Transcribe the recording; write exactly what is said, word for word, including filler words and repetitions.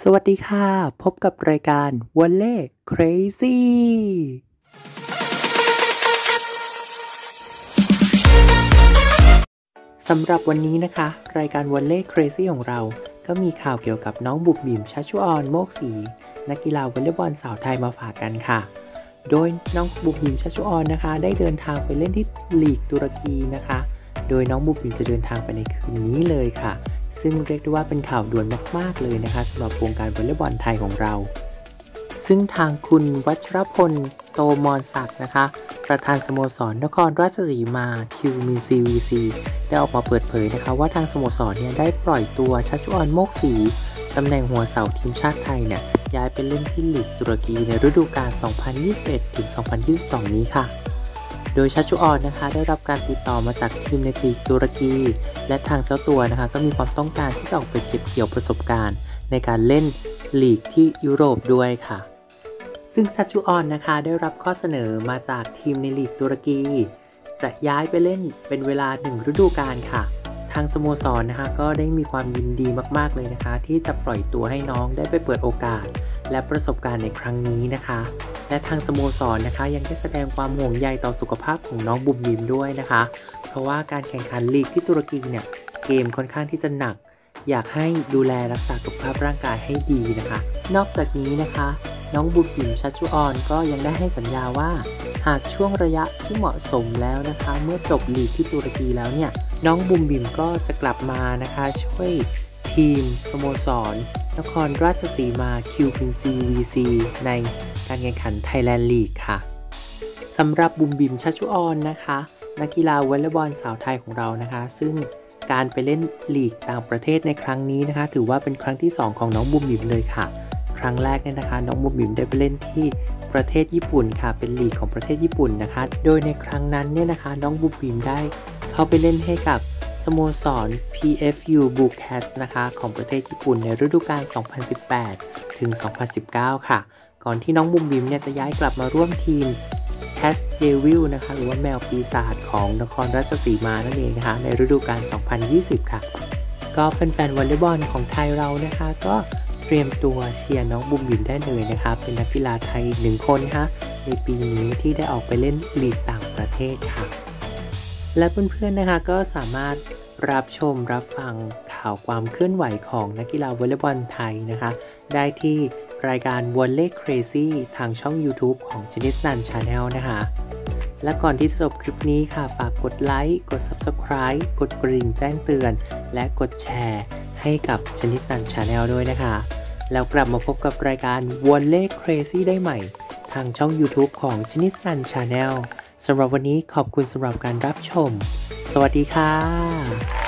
สวัสดีค่ะพบกับรายการวอลเล่เครซี่สำหรับวันนี้นะคะรายการวอลเล่เครซี่ของเราก็มีข่าวเกี่ยวกับน้องบุ๋มบิ๋มชัชชุออนโมกศรีนักกีฬาวอลเลย์บอลสาวไทยมาฝากกันค่ะโดยน้องบุ๋มบิ๋มชัชชุออนนะคะได้เดินทางไปเล่นที่ลีกตุรกีนะคะโดยน้องบุ๋มบิ๋มจะเดินทางไปในคืนนี้เลยค่ะซึ่งเรียกได้ว่าเป็นข่าวด่วนมากๆเลยนะคะสำหรับวงการวอลเลย์บอลไทยของเราซึ่งทางคุณวัชรพลโตมรศักดิ์นะคะประธานสโมสรนครราชสีมาคิวมินซีวีซีได้ออกมาเปิดเผยนะคะว่าทางสโมสรเนี่ยได้ปล่อยตัวชัชชุออนโมกศรีตำแหน่งหัวเสาทีมชาติไทยเนี่ยย้ายไปเล่นที่ลีกตุรกีในฤดูกาล สองพันยี่สิบเอ็ดถึงสองพันยี่สิบสอง นี้ค่ะโดยชัชชุออนนะคะได้รับการติดต่อมาจากทีมในลีกตุรกีและทางเจ้าตัวนะคะก็มีความต้องการที่จะออกไปเก็บเกี่ยวประสบการณ์ในการเล่นลีกที่ยุโรปด้วยค่ะซึ่งชัชชุออนนะคะได้รับข้อเสนอมาจากทีมในลีกตุรกีจะย้ายไปเล่นเป็นเวลาหนึ่งฤดูกาลค่ะทางสโมสรนะคะก็ได้มีความยินดีมากๆเลยนะคะที่จะปล่อยตัวให้น้องได้ไปเปิดโอกาสและประสบการณ์ในครั้งนี้นะคะและทางสโมสรนะคะยังได้แสดงความห่วงใยต่อสุขภาพของน้องบุ๋มบิ๋มด้วยนะคะเพราะว่าการแข่งขันลีกที่ตุรกีเนี่ยเกมค่อนข้างที่จะหนักอยากให้ดูแลรักษาสุขภาพร่างกายให้ดีนะคะนอกจากนี้นะคะน้องบุ๋มบิ๋มชัชชุออนก็ยังได้ให้สัญญาว่าหากช่วงระยะที่เหมาะสมแล้วนะคะเมื่อจบลีกที่ตุรกีแล้วเนี่ยน้องบุ๋มบิ๋มก็จะกลับมานะคะช่วยทีมสโมสรนครราชสีมาคิวพินซีวีซีในการแข่งขันไทยแลนด์ลีกค่ะสำหรับบุ๋มบิ๋มชัชชุออนนะคะนักกีฬาวอลเลย์บอลสาวไทยของเรานะคะซึ่งการไปเล่นลีกต่างประเทศในครั้งนี้นะคะถือว่าเป็นครั้งที่สองของน้องบุ๋มบิ๋มเลยค่ะครั้งแรกเนี่ยนะคะน้องบุ๋มบิ๋มได้ไปเล่นที่ประเทศญี่ปุ่นค่ะเป็นลีกของประเทศญี่ปุ่นนะคะโดยในครั้งนั้นเนี่ยนะคะน้องบุ๋มบิ๋มได้เข้าไปเล่นให้กับสโมสร พี เอฟ ยู Bucharest นะคะของประเทศญี่ปุ่นในฤดูกาล สองพันสิบแปดถึงสองพันสิบเก้า ค่ะก่อนที่น้องบุ๋มบิ๋มเนี่ยจะย้ายกลับมาร่วมทีม Cat Devil นะคะหรือว่าแมวปีศาจของนครราชสีมานั่นเองนะคะในฤดูกาล สองพันยี่สิบ ค่ะก็แฟนๆวอลเลย์บอลของไทยเรานะคะก็เตรียมตัวเชียร์น้องบุ๋มบิ๋มได้เลยนะคะเป็นนักกีฬาไทยหนึ่งคนนะคะในปีนี้ที่ได้ออกไปเล่นลีกต่างประเทศค่ะและเพื่อนๆนะคะก็สามารถรับชมรับฟังข่าวความเคลื่อนไหวของนักกีฬาวอลเลย์บอลไทยนะคะได้ที่รายการ Volley Crazy ทางช่อง YouTube ของ Chinese Nan Channel นะคะและก่อนที่จะจบคลิปนี้ค่ะฝากกดไลค์กด Subscribe กดกระดิ่งแจ้งเตือนและกดแชร์ให้กับ Chinese Nan Channel ด้วยนะคะแล้วกลับมาพบกับรายการ Volley Crazy ได้ใหม่ทางช่อง YouTube ของ Chinese Nan Channel สำหรับวันนี้ขอบคุณสำหรับการรับชมสวัสดีค่ะ